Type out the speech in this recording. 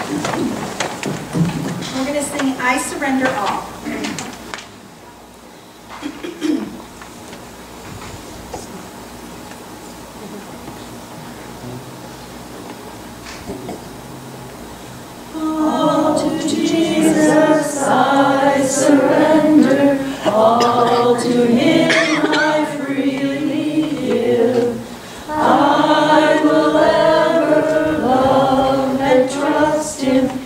We're going to sing I Surrender All. All to Jesus I surrender, all to Him I freely give. I will ever love and trust Him.